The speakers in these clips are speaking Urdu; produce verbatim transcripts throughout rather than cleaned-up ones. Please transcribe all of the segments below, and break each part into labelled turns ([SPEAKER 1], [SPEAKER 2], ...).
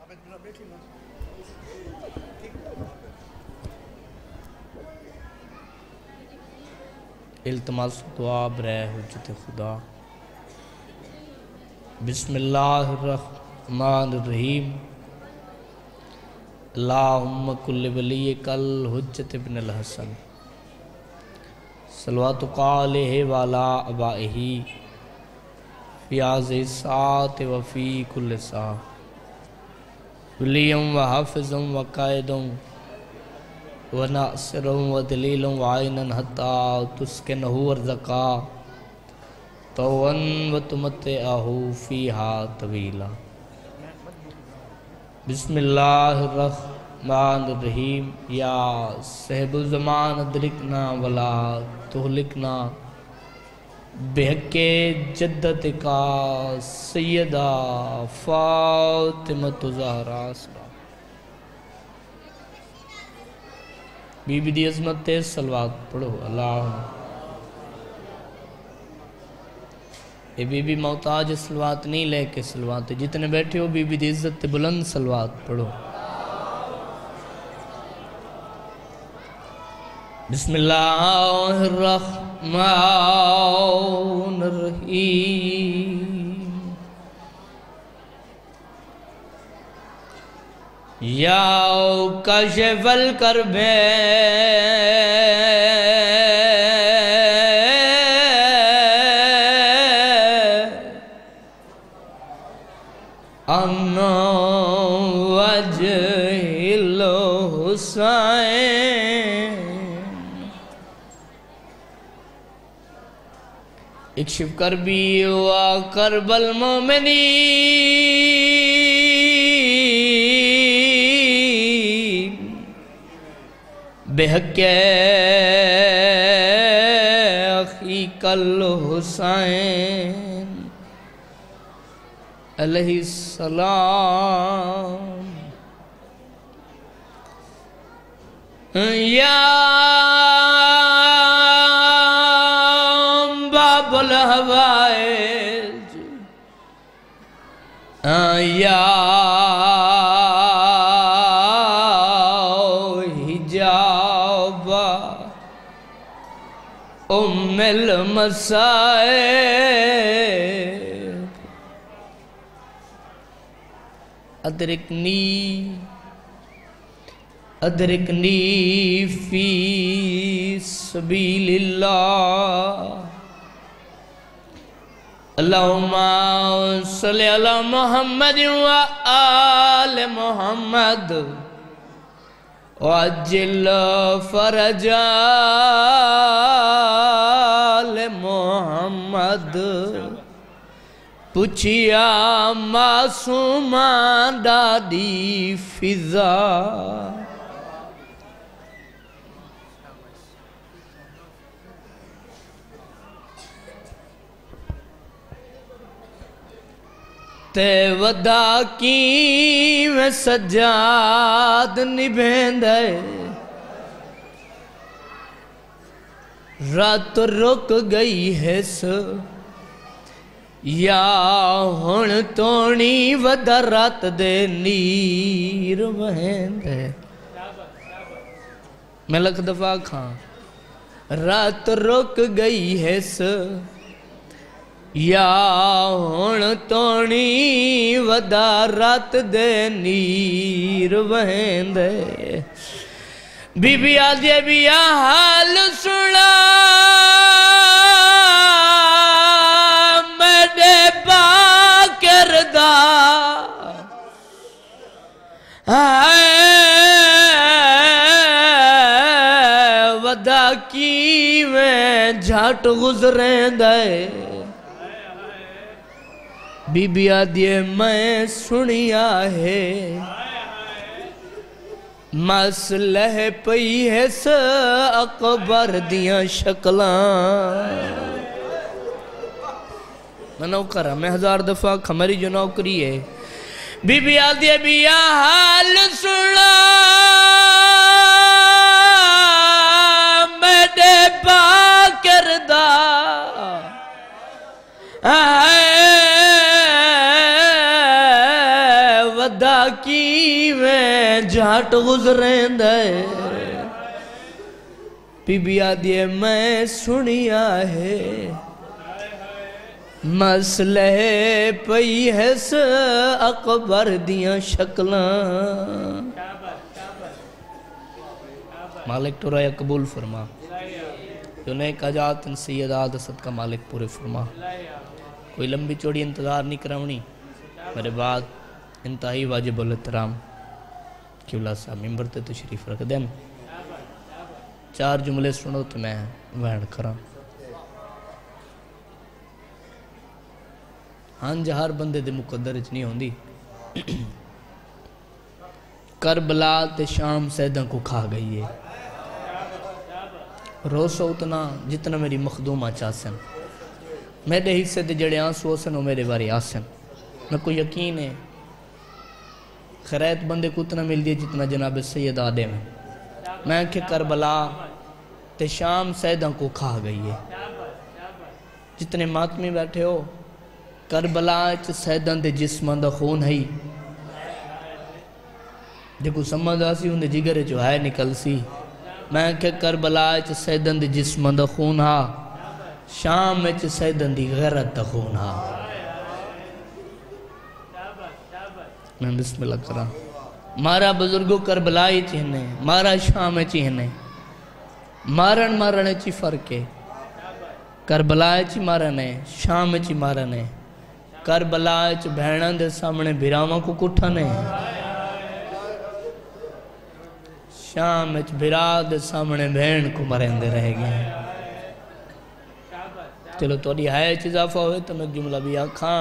[SPEAKER 1] التماس دعا برائے حجت خدا۔ بسم اللہ الرحمن الرحیم۔ اللہم کل ولیک الحجت ابن الحسن صلواتک علیہ وعلا آبائہ فی هذه الساعة وفی کل ساعة ولیم و حافظ و قائد و ناصر و دلیل و عین حتی تسکنہ ارزقا طوعا و تمتعہ فیہا طویلا۔ بسم اللہ الرحمن الرحیم۔ یا صاحب الزمان ادرکنا ولا تہلکنا بحق جدت کا سیدہ فاطمہ زہرا سلام۔ بی بی دی عظمت تے صلوات پڑھو اللہم۔ اے بی بی محتاج صلوات نہیں لے کے صلوات، جتنے بیٹھے ہو بی بی دی عزت تے بلند صلوات پڑھو۔ بسم اللہ الرحمن الرحیم۔ یا کاشف الکرب عن وجہ الحسین، اکشف کربی و کرب المومنین بحق اخیک الحسین علیہ السلام۔ یا باب الحوائج، یا حجاب ام المصائب، ادرکنی ادرکنی فی سبیل اللہ۔ اللہم صلی علی محمد و آل محمد وعجل فرج آل محمد۔ پوچھیا معصومان دادی فضا، تے ودا کی میں سجاد نبھیندے، رات رک گئی ہے سو یا ہن تونی ودا رات دے نیر وہندے۔ میں لکھ دفعہ کھاں، رات رک گئی ہے سو یا ہن تونی ودا رات دے نیر وہندے۔ بی بی آدھے بیا حال سنا میڈے باکر دا، ودا کی میں جھاٹ گزریں دے۔ بی بی آدھے میں سنیا ہے مسلح پئی ہے سا اکبر دیاں شکلان۔ میں نوکر ہاں، میں ہزار دفعہ کھمری جو نوکری ہے۔ بی بی آدھے بیا حال سنا میڈے باکر دا، ودا کی میں جھٹ گزریں دے بی بی آدھے میں سنیا ہے مسئلے پئی ہے سے اکبر دیاں شکلاں مالک تو رہے قبول فرما جو نیک حاجات ان سیدات صدقہ مالک پورے فرما کوئی لمبی چوڑی انتظار نہیں کراؤنی میرے بعد انتہائی واجب الاحترام قبلہ صاحب ممبر تے تشریف رکھ دیں چار جملے سنو تو میں وین کراں ہنج ہر بندے دے مقدر اچ نہیں ہوندی کربلا تے شام سیدہ کو کھا گئی ہے روسو اتنا جتنا میری مخدومہ چاہسن میرے حصے دے جڑے آنسو حسن و میرے بارے آسن میں کو یقین ہے خیرات بندے کو اتنا مل دیا جتنا جناب سید آدم ہے میں کہ کربلا تے شام سیدہ کو کھا گئی ہے جتنے ماتمی بیٹھے ہو کربلا چ سیدہ دے جسمان دا خون ہے دیکھو سمجھ آسی ان دے جگر جو ہے نکل سی میں کہ کربلا چ سیدہ دے جسمان دا خون ہا شام چ سیدہ دی غیرت دا خون ہا میں بسم اللہ کرا مارا بزرگو کربلائی چہنے مارا شام چہنے مارن مارن چی فرق ہے کربلائی چی مارنے شام چی مارنے کربلائی چی بہنان دے سامنے بھیراما کو کٹھانے شام چی بھیرا دے سامنے بہن کو مرین دے رہ گئے چلو توڑی ہائے چیزافہ ہوئے تو میں جملہ بھی آکھاں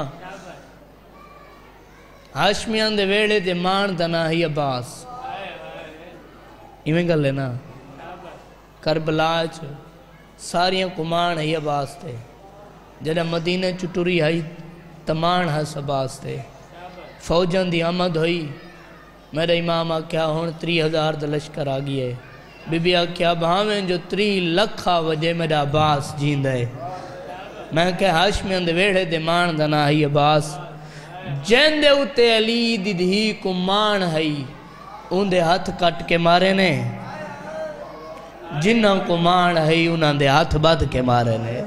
[SPEAKER 1] ہاشمیان دے ویڑے دے مان دنا ہی عباس ایمیں گل لینا کربلاج ساریاں کو مان ہی عباس تھے جنہ مدینہ چٹوری ہائی تمان ہس عباس تھے فوجان دی آمد ہوئی میرے امام آکھیا ہون تری ہزار دلشکر آگئی ہے بی بی آکھیا بہاویں جو تری لکھا وجہ میرا عباس جیند ہے میں کہ ہاشمیان دے ویڑے دے مان دنا ہی عباس جین دے اتے علی دی دھی کو مان ہئی ان دے ہاتھ کٹ کے مارے نے جنہ کو مان ہئی انہاں دے ہاتھ بد کے مارے نے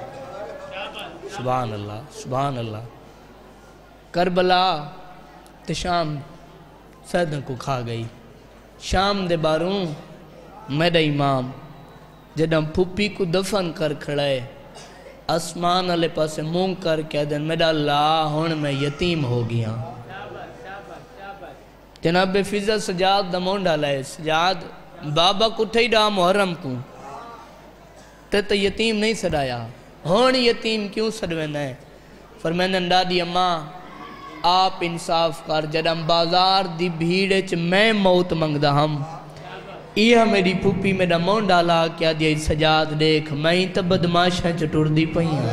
[SPEAKER 1] سبحان اللہ سبحان اللہ کربلا تے شام سیدن کو کھا گئی شام دے باروں میرا امام جدم پھوپی کو دفن کر کھڑے اسمان علیہ پاسے مونگ کر کے دن میرا اللہ ہون میں یتیم ہو گیا جناب فضل سجاد دا مونڈا لائے سجاد بابا کٹھے ڈا محرم کو تے تو یتیم نہیں سڑایا ہون یتیم کیوں سڑوین ہے فرمینن ڈاڈی اماں آپ انصاف کر جدم بازار دی بھیڑے چ میں موت منگ دا ہم یہ میری پھوپی میرا مون ڈالا کیا دیا سجاد دیکھ میں ہی تب بدماشاں چٹور دی پہیاں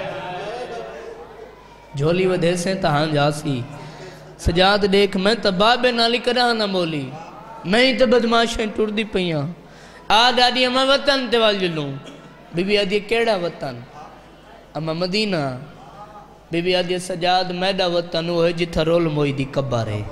[SPEAKER 1] جھولی ودھے سے تہاں جاسی سجاد دیکھ میں تب بابے نالی کرا نہ بولی میں ہی تب بدماشاں چٹور دی پہیاں آد آدھی اما وطن تیوال جلوں بی بی آدھی کیڑا وطن اما مدینہ بی بی آدھی سجاد میڈا وطن وہ ہے جتھا رول موئی دی کبا رہے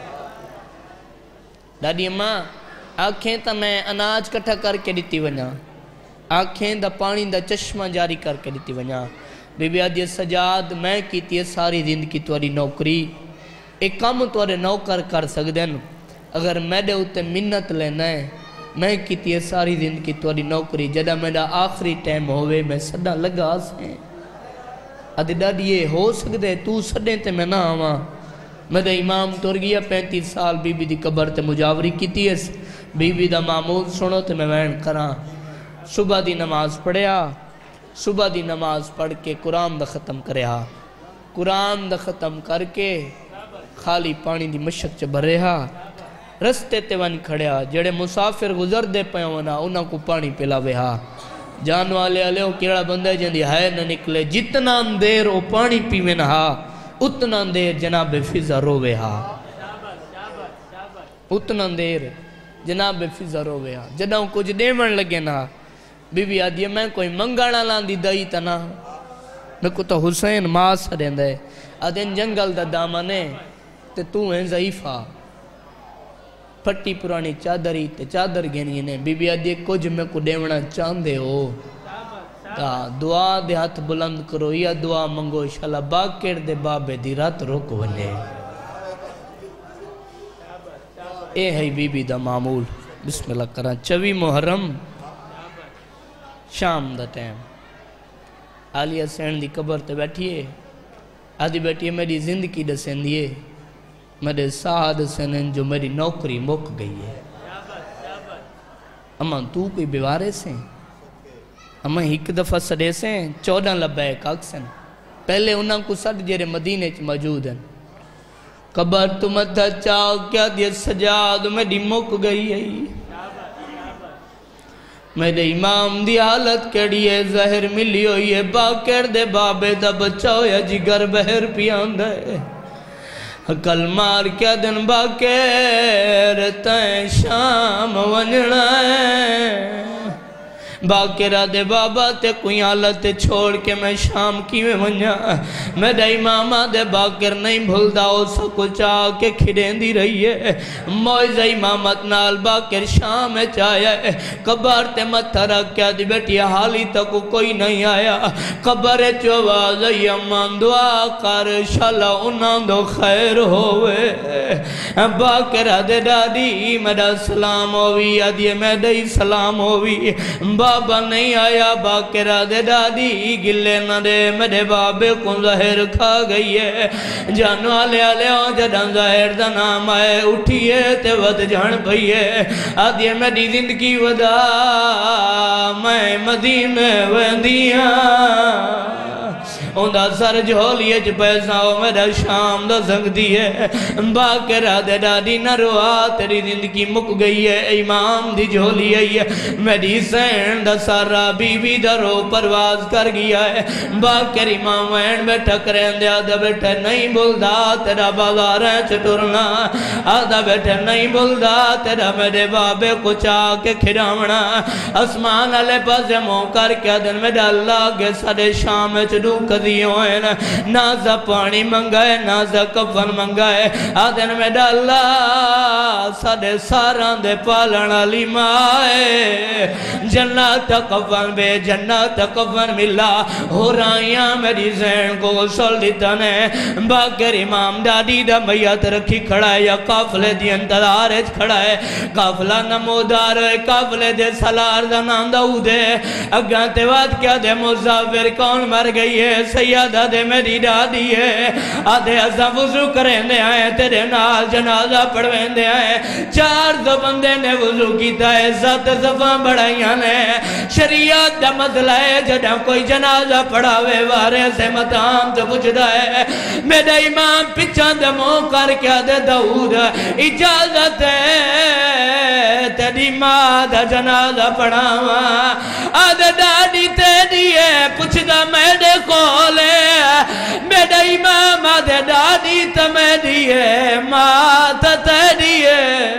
[SPEAKER 1] ڈاڈی اما آنکھیں تا میں اناج کٹھا کر کے دیتی ونیا آنکھیں دا پانی دا چشمہ جاری کر کے دیتی ونیا بی بی آدھی سجاد میں کیتی ہے ساری زندگی تواری نوکری ایک کام توارے نوکر کر سکدن اگر میڈے ہوتے منت لینا ہے میں کیتی ہے ساری زندگی تواری نوکری جدہ میڈا آخری ٹائم ہوئے میں صدا لگا سے ادھے ڈاڈی یہ ہو سکدے تو صدیں تے میں نہ آواں میرا امام تور گیا پینتیس سال بی بی دی قبر تے مجاوری کیتی ہے بی بی دا معمول سنو تے میں وین کراں صبح دی نماز پڑھیا صبح دی نماز پڑھ کے قرآن دا ختم کریا قرآن دا ختم کر کے خالی پانی دی مشک چ بھریا رستے تے ون کھڑیا جڑے مسافر گزر دے پیونا انہاں کو پانی پلا وہا جان والے علیہ کیڑا بندہ جندی ہے نہ نکلے جتنا دیر وہ پانی پیوے نہ اتنا دیر جناب فضا روے ہا اتنا دیر جناب فضا روے ہا جدہ کچھ دیمن لگے نا بی بی آدھی میں کوئی منگانا لاندی دائی تنا میں کو تو حسین ماس رہن دے آدھین جنگل دا دامنے تے تو ہیں ضعیفہ پھٹی پرانی چادری تے چادر گھنی نے بی بی آدھی کچھ میں کو دیونا چاندے ہو تا دعا دے ہاتھ بلند کرو یا دعا منگو شالا باکر دے بابے دی رات روک ونے اے ہے بی بی دا معمول بسم اللہ کران چوی محرم شام دا ٹائم عالیہ سین دی قبر تے بیٹھیے آدھی بیٹھیے میری زندگی دا سین دیئے میرے ساہد سنن جو میری نوکری مک گئی ہے اما تو کوئی بیوارے سے اما ایک دفعہ سڑے سے چودہ لبے کاک سن پہلے انہاں کو سڑ جیرے مدینے چ موجود ہیں قبر تو مدھا چاہو کیا دیا سجاد میری مک گئی ہے میرے امام دی حالت کڑی ہے زہر ملی ہوئی ہے باکر دے بابے دا بچاؤ یا جگر بہر پیاند ہے کل مار کیا دن باکر تائیں شام ونجنا ہے باکرہ دے بابا تے کوئی حالت چھوڑ کے میں شام کی میں ونجا میرا امامہ دے باکر نہیں بھول داؤ سکو چاہ کے کھڑیں دی رہی ہے موئزہ امامت نال باکر شام چاہیا ہے قبر تے متھرہ کیا دی بیٹی حالی تک کوئی نہیں آیا قبر چواز یمان دعا کر شالا انہاں دو خیر ہوئے باکرہ دے دادی میرا سلام ہوئی آدھی میرا ہی سلام ہوئی بابا نہیں آیا باکرہ دے دادی گلے نہ دے میرے بابے کو ظاہر کھا گئی ہے جانو آلے آلے ہوں جدن ظاہر دا نام آئے اٹھئے تے ود جان پئیے آدھے میری زندگی ودا میں مدینے ویندیاں اندھا سر جھولیے چھ پیسہ ہو میرا شام دا زنگ دیئے باکرہ دے دادی نہ روا تیری زندگی مک گئی ہے امام دی جھولی ہے میری سین دا سارا بی بی دا رو پرواز کر گیا ہے باکر امام وین بیٹھا کریں دے آدھا بیٹھا نہیں بولدا تیرا بازار ہے چٹورنا آدھا بیٹھا نہیں بولدا تیرا میرے بابے کو چاہ کے کھڑامنا اسمان علیہ پاسے مو کر کے دن میں ڈالا گے سارے شام چڑو کدیوں ہیں نازہ پانی منگائے نازہ کفن منگائے آدھن میں ڈالا سارے ساران دے پالنا لی مائے جنات کفن بے جنات کفن ملا ہو رائیاں میری زین کو غسل دیتا نے باکر امام دادی دا میت رکھی کھڑا ہے یا قافلے دی انتظار کھڑا ہے قافلہ نمودار ہے قافلے دے سالار دا نام داؤد ہے اگانتے واد کیا دے مزافر کون مر گئی ہے سیادہ دے میری دادی ہے آدھے ازاں وضو کریں دے آئے تیرے نال جنازہ پڑھویں دے آئے چار دو بندے نے وضو کیتا ہے سات زفاں بڑھائیاں نے شریعت دا مسئلہ ہے جڑا کوئی جنازہ پڑھاوے وارے سے متام تو پوچھتا ہے میرا امام پچھان دے مو کر کیا دے داؤد اجازت ہے تیری ماں دا جنازہ پڑھاوا آدھے دادی تیری ہے پوچھتا میرے کولے میرا امام آدھے دادی تا میری ہے ماں تا تیری ہے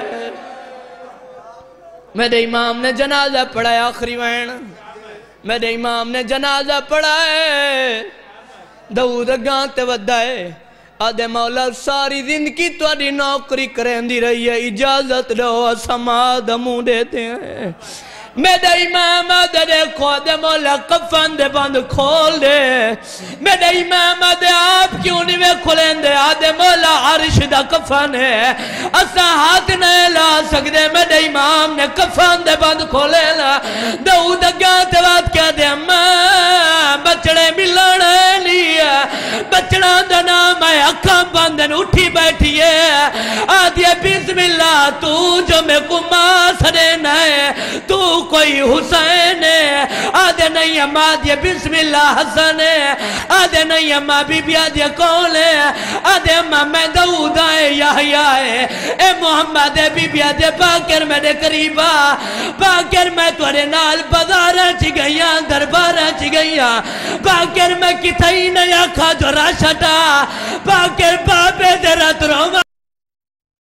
[SPEAKER 1] میرے امام نے جنازہ پڑھایا آخری وین میرے امام نے جنازہ پڑھائے داؤد گانتے ودائے آدھے مولا ساری زندگی تواری نوکری کریں دی رہی ہے اجازت دو اسما دمو دیتے ہیں میرا امام آدھے دیکھو آدھے مولا کفن دے بند کھول دے میرا امام آدھے آپ کیوں نہیں میں کھولیں دے آدھے مولا عرش دا کفن ہے اسا ہاتھ نہیں لا سکتے میرا امام نے کفن دے بند کھولے لا داؤد گانتے بات کیا دے اماں بچڑے ملنے لیا بچڑا دا نام ہے اکھاں بندن اٹھی بیٹھی ہے آدھے بسم اللہ تو جو میں کو ماں سرے نائے تو کوئی حسین ہے آدھے نہیں اماں آدھے بسم اللہ حسن ہے آدھے نہیں اماں بی بی آدھے کون ہے آدھے اماں میں داؤد آئے یحییٰ ہے اے محمد بی بی آدھے باکر میرے قریبا باکر میں توڑے نال بازارہ چی گئیاں دربارہ چی گئیاں باکر میں کتائی نیا کھا جو راشتا باکر بابے درت روما